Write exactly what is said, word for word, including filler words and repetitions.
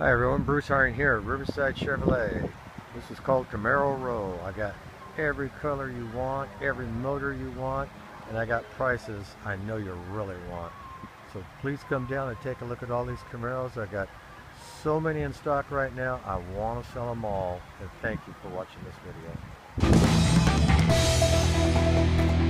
Hi everyone, Bruce Harden here at Riverside Chevrolet. This is called Camaro Row. I got every color you want, every motor you want, and I got prices I know you really want. So please come down and take a look at all these Camaros. I got so many in stock right now, I want to sell them all. And thank you for watching this video.